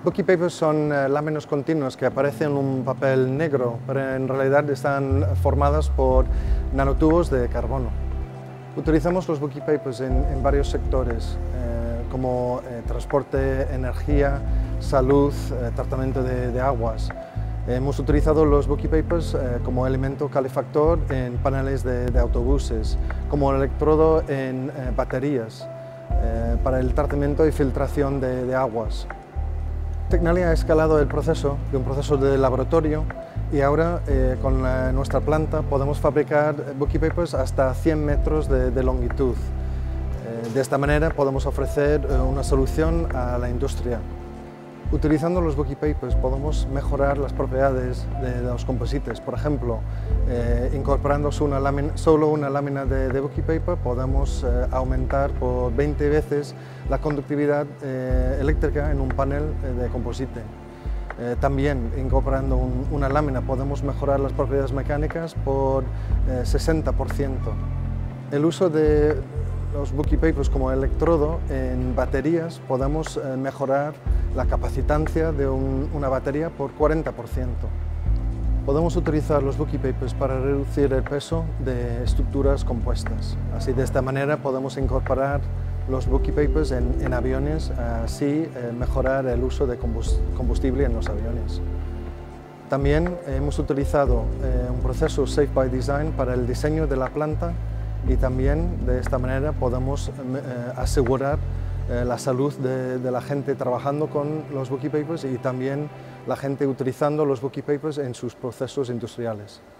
Bookie papers son láminas continuas que aparecen en un papel negro, pero en realidad están formadas por nanotubos de carbono. Utilizamos los bookie papers en varios sectores, como transporte, energía, salud, tratamiento de aguas. Hemos utilizado los bookie papers como elemento calefactor en paneles de autobuses, como electrodo en baterías, para el tratamiento y filtración de aguas. Tecnalia ha escalado el proceso de un proceso de laboratorio y ahora con nuestra planta podemos fabricar bookie papers hasta 100 metros de longitud. De esta manera podemos ofrecer una solución a la industria. Utilizando los bookie papers podemos mejorar las propiedades de los composites. Por ejemplo, incorporando solo una lámina de bookie paper podemos aumentar por 20 veces la conductividad eléctrica en un panel de composite. También incorporando una lámina podemos mejorar las propiedades mecánicas por 60%. El uso de los bookie papers como electrodo en baterías podemos mejorar la capacitancia de una batería por 40%. Podemos utilizar los bookie papers para reducir el peso de estructuras compuestas. Así, de esta manera podemos incorporar los bookie papers en aviones, así mejorar el uso de combustible en los aviones. También hemos utilizado un proceso Safe by Design para el diseño de la planta y también de esta manera podemos asegurar la salud de la gente trabajando con los bookie papers y también la gente utilizando los bookie papers en sus procesos industriales.